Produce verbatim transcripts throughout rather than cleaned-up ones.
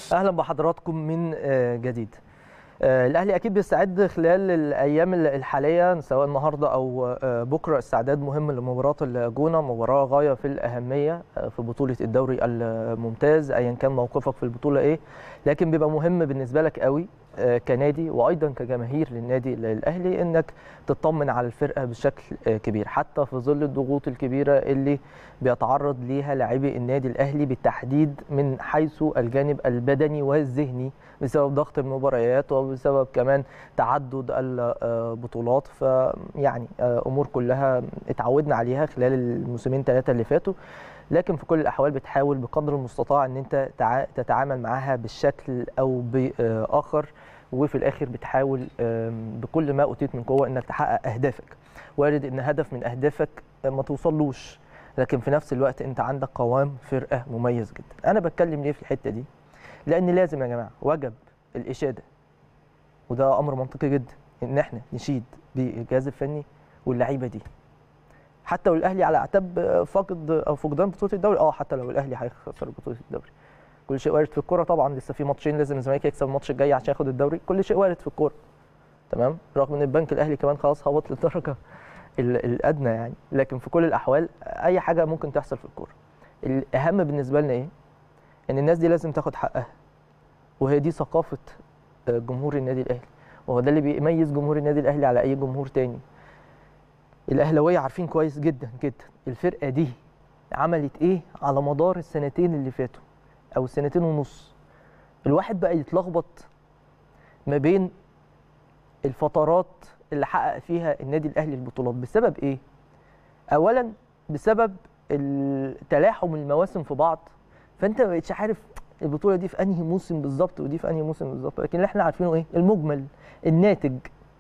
اهلا بحضراتكم من جديد. الاهلي اكيد بيستعد خلال الايام الحاليه سواء النهارده او بكره استعداد مهم لمباراه الجونه، مباراه غايه في الاهميه في بطوله الدوري الممتاز ايا كان موقفك في البطوله ايه، لكن بيبقى مهم بالنسبه لك قوي كنادي وايضا كجماهير للنادي الاهلي انك تطمن على الفرقه بشكل كبير حتى في ظل الضغوط الكبيره اللي بيتعرض ليها لاعبي النادي الاهلي بالتحديد من حيث الجانب البدني والذهني بسبب ضغط المباريات وبسبب كمان تعدد البطولات. فيعني امور كلها اتعودنا عليها خلال الموسمين ثلاثه اللي فاتوا، لكن في كل الاحوال بتحاول بقدر المستطاع ان انت تتعامل معاها بالشكل او باخر، وفي الاخر بتحاول بكل ما اوتيت من قوه انك تحقق اهدافك. وارد ان هدف من اهدافك ما توصلوش، لكن في نفس الوقت انت عندك قوام فرقه مميز جدا. انا بتكلم ليه في الحته دي؟ لان لازم يا جماعه وجب الاشاده، وده امر منطقي جدا ان احنا نشيد بالجهاز الفني واللعيبه دي حتى والاهلي على اعتاب فقد او فقدان بطوله الدوري. اه حتى لو الاهلي هيخسر بطوله الدوري، كل شيء وارد في الكوره طبعا. لسه في ماتشين لازم الزمالك يكسب الماتش الجاي عشان ياخد الدوري، كل شيء وارد في الكوره تمام، رغم ان البنك الاهلي كمان خلاص هبط للدرجه الادنى يعني، لكن في كل الاحوال اي حاجه ممكن تحصل في الكوره. الاهم بالنسبه لنا ايه؟ ان الناس دي لازم تاخد حقها، وهي دي ثقافه جمهور النادي الاهلي، وهو ده اللي بيميز جمهور النادي الاهلي على اي جمهور تاني. الاهلاويه عارفين كويس جدا جدا الفرقه دي عملت ايه على مدار السنتين اللي فاتوا او السنتين ونص. الواحد بقى يتلخبط ما بين الفترات اللي حقق فيها النادي الاهلي البطولات بسبب ايه؟ اولا بسبب تلاحم المواسم في بعض، فانت ما بقتش عارف البطوله دي في انهي موسم بالظبط ودي في انهي موسم بالظبط، لكن اللي احنا عارفينه ايه؟ المجمل، الناتج.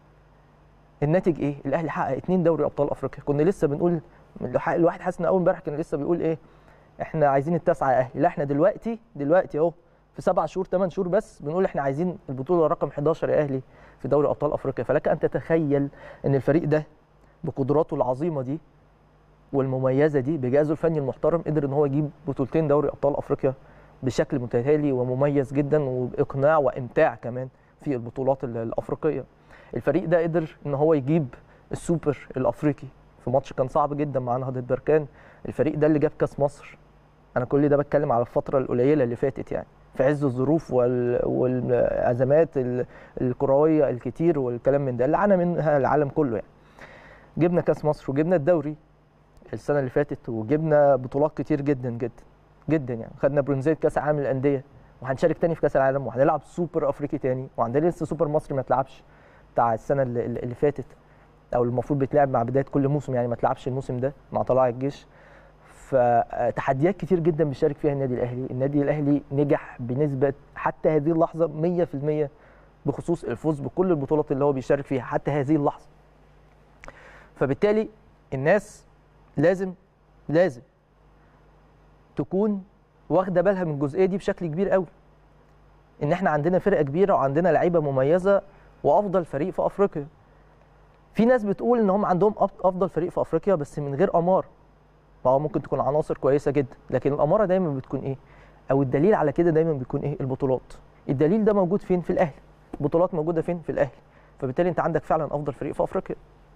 الناتج ايه؟ الاهلي حقق اتنين دوري ابطال افريقيا. كنا لسه بنقول الواحد حاسس ان اول امبارح كان لسه بيقول ايه؟ احنا عايزين التاسعه يا اهلي. لا احنا دلوقتي دلوقتي اهو في سبع شهور ثمان شهور بس بنقول احنا عايزين البطوله رقم حداشر يا اهلي في دوري ابطال افريقيا. فلك ان تتخيل ان الفريق ده بقدراته العظيمه دي والمميزه دي بجهازه الفني المحترم قدر ان هو يجيب بطولتين دوري ابطال افريقيا بشكل متتالي ومميز جدا وباقناع وامتاع كمان في البطولات الافريقيه. الفريق ده قدر ان هو يجيب السوبر الافريقي في ماتش كان صعب جدا مع نهضه بركان. الفريق ده اللي جاب كاس مصر. انا كل ده بتكلم على الفتره القليله اللي فاتت يعني في عز الظروف وال... والازمات الكرويه الكتير والكلام من ده اللي عانى منها العالم كله يعني. جبنا كاس مصر وجبنا الدوري السنه اللي فاتت وجبنا بطولات كتير جدا جدا جدا يعني. خدنا برونزيه كاس العالم للانديه وهنشارك تاني في كاس العالم وهنلعب سوبر افريقي تاني، وعندنا لسه سوبر مصري ما اتلعبش بتاع السنه اللي, اللي فاتت او المفروض بيتلعب مع بدايه كل موسم يعني، ما اتلعبش الموسم ده مع طلائع الجيش. فتحديات كتير جدا بيشارك فيها النادي الاهلي. النادي الاهلي نجح بنسبه حتى هذه اللحظه مية في المية بخصوص الفوز بكل البطولات اللي هو بيشارك فيها حتى هذه اللحظه. فبالتالي الناس لازم لازم تكون واخده بالها من الجزئيه دي بشكل كبير قوي، ان احنا عندنا فرقه كبيره وعندنا لعيبه مميزه وافضل فريق في افريقيا. في ناس بتقول ان هم عندهم افضل فريق في افريقيا بس من غير امار. فهو ممكن تكون عناصر كويسه جدا، لكن الاماره دايما بتكون ايه؟ او الدليل على كده دايما بيكون ايه؟ البطولات. الدليل ده موجود فين؟ في الاهلي. البطولات موجوده فين؟ في الاهلي. فبالتالي انت عندك فعلا افضل فريق في افريقيا.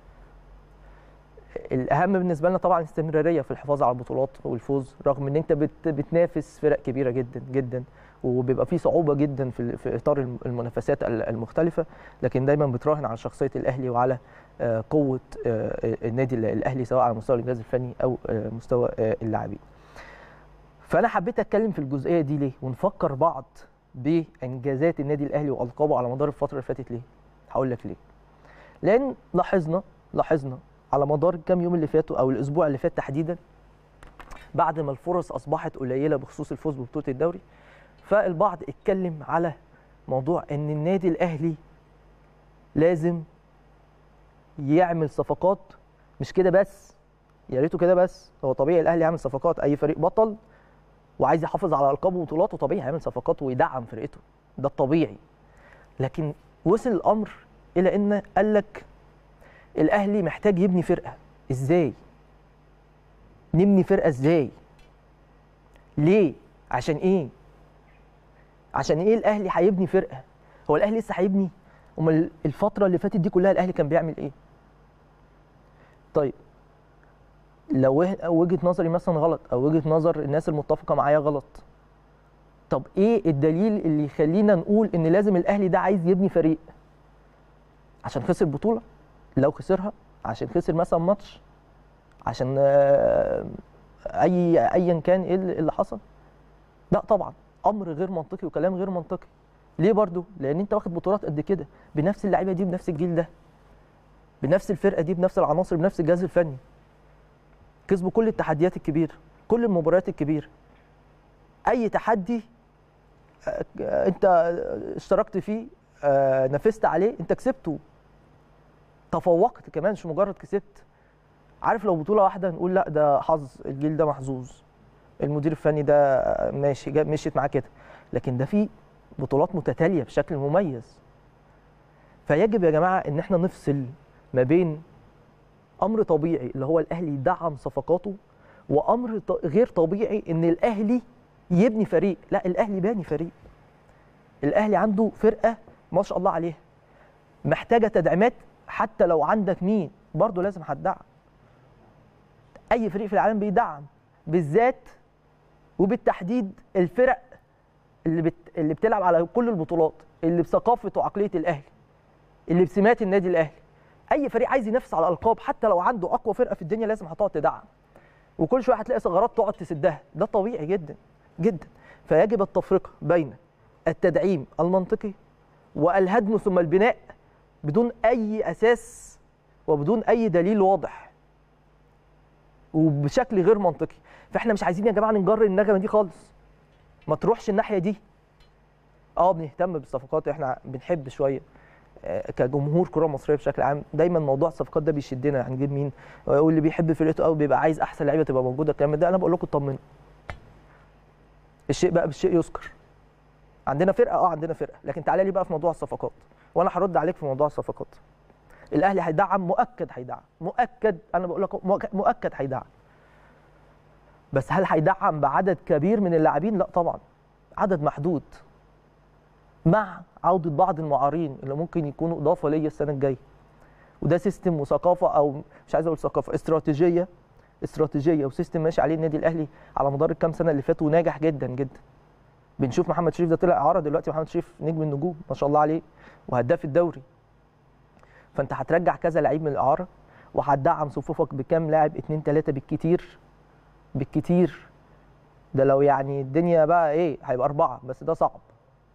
الاهم بالنسبه لنا طبعا الاستمراريه في الحفاظ على البطولات والفوز، رغم ان انت بت بتنافس فرق كبيره جدا جدا وبيبقى في صعوبه جدا في في اطار المنافسات المختلفه، لكن دايما بتراهن على شخصيه الاهلي وعلى قوه النادي الاهلي سواء على مستوى الجهاز الفني او مستوى اللاعبين. فانا حبيت اتكلم في الجزئيه دي ليه ونفكر بعض بانجازات النادي الاهلي والقابه على مدار الفتره اللي فاتت ليه. هقول لك ليه. لان لاحظنا لاحظنا على مدار الكام يوم اللي فاتوا او الاسبوع اللي فات تحديدا، بعد ما الفرص اصبحت قليله بخصوص الفوز ببطوله الدوري، فالبعض اتكلم على موضوع ان النادي الاهلي لازم يعمل صفقات. مش كده بس، يا ريته كده بس، هو طبيعي الاهلي يعمل صفقات، اي فريق بطل وعايز يحافظ على القاب وبطولاته طبيعي هيعمل صفقات ويدعم فرقته، ده الطبيعي. لكن وصل الامر الى ان قال لك الاهلي محتاج يبني فرقه. ازاي نبني فرقه؟ ازاي؟ ليه؟ عشان ايه؟ عشان ايه الاهلي هيبني فرقه؟ هو الاهلي لسه هيبني؟ امال الفتره اللي فاتت دي كلها الاهلي كان بيعمل ايه؟ طيب لو وجهه نظري مثلا غلط او وجهه نظر الناس المتفقه معايا غلط، طب ايه الدليل اللي يخلينا نقول ان لازم الاهلي ده عايز يبني فريق؟ عشان خسر بطوله؟ لو خسرها عشان خسر مثلا ماتش، عشان اي ايا كان ايه اللي حصل؟ لا طبعا، امر غير منطقي وكلام غير منطقي. ليه برضو؟ لان انت واخد بطولات قد كده بنفس اللعيبه دي، بنفس الجيل ده، بنفس الفرقه دي، بنفس العناصر، بنفس الجهاز الفني، كسبوا كل التحديات الكبيره، كل المباريات الكبيره. اي تحدي انت اشتركت فيه نافست عليه انت كسبته، تفوقت كمان، مش مجرد كسبت. عارف لو بطوله واحده نقول لا ده حظ، الجيل ده محظوظ، المدير الفني ده ماشي مشيت معاه كده، لكن ده في بطولات متتاليه بشكل مميز. فيجب يا جماعه ان احنا نفصل ما بين امر طبيعي اللي هو الاهلي يدعم صفقاته، وامر غير طبيعي ان الاهلي يبني فريق. لا، الاهلي باني فريق، الاهلي عنده فرقه ما شاء الله عليها، محتاجه تدعيمات. حتى لو عندك مين برضه لازم هتدعم. اي فريق في العالم بيدعم، بالذات وبالتحديد الفرق اللي بت... اللي بتلعب على كل البطولات، اللي بثقافه وعقليه الاهلي، اللي بسمات النادي الاهلي. اي فريق عايز ينافس على الالقاب حتى لو عنده اقوى فرقه في الدنيا لازم هتقعد تدعم، وكل شويه هتلاقي ثغرات تقعد تسدها، ده طبيعي جدا جدا. فيجب التفرقه بين التدعيم المنطقي والهدم ثم البناء بدون اي اساس وبدون اي دليل واضح وبشكل غير منطقي. فاحنا مش عايزين يا جماعه نجر النغمه دي خالص، ما تروحش الناحيه دي. اه بنهتم بالصفقات، احنا بنحب شويه كجمهور كره مصريه بشكل عام، دايما موضوع الصفقات ده بيشدنا، هنجيب مين، واللي بيحب فرقته قوي بيبقى عايز احسن لعيبه تبقى موجوده. الكلام ده انا بقول لكم اطمنوا، الشيء بقى بالشيء يذكر. عندنا فرقه، اه عندنا فرقه، لكن تعالى لي بقى في موضوع الصفقات، وانا هرد عليك في موضوع الصفقات. الاهلي هيدعم، مؤكد هيدعم، مؤكد، انا بقول لك مؤكد هيدعم، بس هل هيدعم بعدد كبير من اللاعبين؟ لا طبعا، عدد محدود، مع عوده بعض المعارين اللي ممكن يكونوا اضافه ليا السنه الجايه. وده سيستم وثقافه، او مش عايز اقول ثقافه، استراتيجيه استراتيجيه وسيستم ماشي عليه النادي الاهلي على مدار الكام سنه اللي فاتوا، وناجح جدا جدا. بنشوف محمد شريف ده طلع اعاره، دلوقتي محمد شريف نجم النجوم ما شاء الله عليه وهداف الدوري. فانت هترجع كذا لعيب من الاعاره، وهتدعم صفوفك بكام لاعب، اتنين ثلاثه بالكتير بالكتير. ده لو يعني الدنيا بقى ايه هيبقى اربعه، بس ده صعب.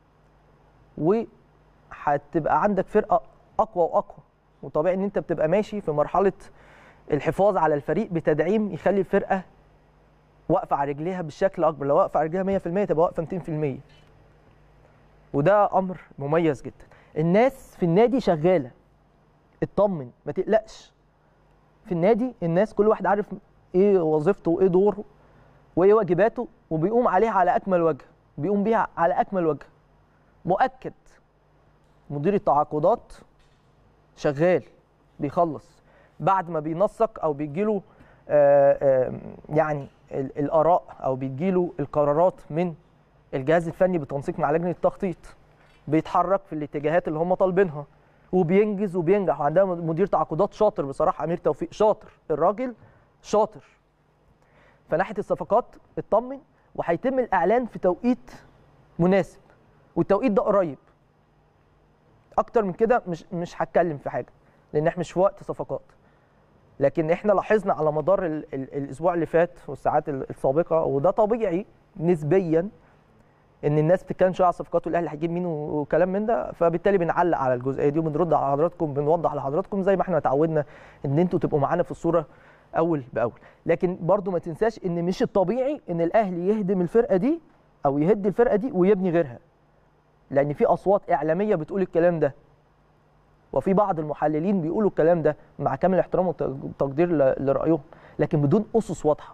وهتبقى عندك فرقه اقوى واقوى، وطبيعي ان انت بتبقى ماشي في مرحله الحفاظ على الفريق بتدعيم يخلي الفرقه واقفه على رجليها بالشكل اكبر. لو واقفه على رجليها مية في المية تبقى واقفه ميتين في المية، وده امر مميز جدا. الناس في النادي شغاله، اطمن ما تقلقش. في النادي الناس كل واحد عارف ايه وظيفته وايه دوره وايه واجباته، وبيقوم عليها على اكمل وجه، بيقوم بيها على اكمل وجه. مؤكد مدير التعاقدات شغال بيخلص بعد ما بينسق او بيجيله آآ آآ يعني الاراء او بيجيله القرارات من الجهاز الفني بالتنسيق مع لجنه التخطيط، بيتحرك في الاتجاهات اللي هم طالبينها وبينجز وبينجح. وعندنا مدير تعاقدات شاطر بصراحه، امير توفيق شاطر، الراجل شاطر. فناحيه الصفقات اطمن، وهيتم الاعلان في توقيت مناسب، والتوقيت ده قريب. اكتر من كده مش مش هتكلم في حاجه، لان احنا مش في وقت صفقات. لكن احنا لاحظنا على مدار ال ال الاسبوع اللي فات والساعات السابقه، وده طبيعي نسبيا، ان الناس بتتكلم شويه على الصفقات والاهلي هيجيب مين وكلام من ده، فبالتالي بنعلق على الجزئيه دي وبنرد على حضراتكم، بنوضح لحضراتكم زي ما احنا اتعودنا ان انتوا تبقوا معانا في الصوره اول باول. لكن برضو ما تنساش ان مش الطبيعي ان الاهلي يهدم الفرقه دي او يهد الفرقه دي ويبني غيرها، لان في اصوات اعلاميه بتقول الكلام ده، وفي بعض المحللين بيقولوا الكلام ده مع كامل احترام والتقدير لرايهم، لكن بدون اسس واضحه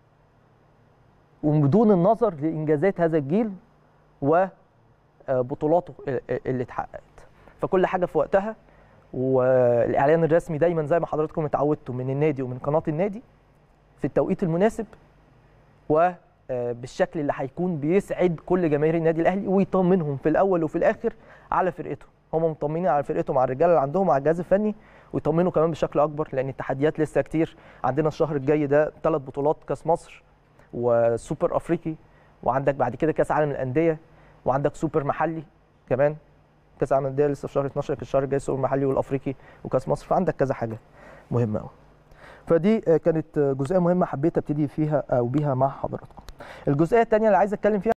وبدون النظر لانجازات هذا الجيل وبطولاته اللي اتحققت. فكل حاجه في وقتها، والاعلان الرسمي دايما زي ما حضراتكم اتعودتوا من النادي ومن قناه النادي في التوقيت المناسب، و بالشكل اللي هيكون بيسعد كل جماهير النادي الاهلي ويطمنهم في الاول وفي الاخر على فرقته. هم مطمنين على فرقتهم، على الرجاله اللي عندهم، على الجهاز الفني، ويطمنوا كمان بشكل اكبر لان التحديات لسه كتير. عندنا الشهر الجاي ده ثلاث بطولات، كاس مصر وسوبر افريقي، وعندك بعد كده كاس عالم الانديه، وعندك سوبر محلي كمان. كاس عالم الانديه لسه في شهر اتناشر، الشهر الجاي سوبر محلي والافريقي وكاس مصر، فعندك كذا حاجه مهمه قوي. فدي كانت جزئيه مهمه حبيت ابتدي فيها او بيها مع حضراتكم. الجزئيه الثانيه اللي عايز اتكلم فيها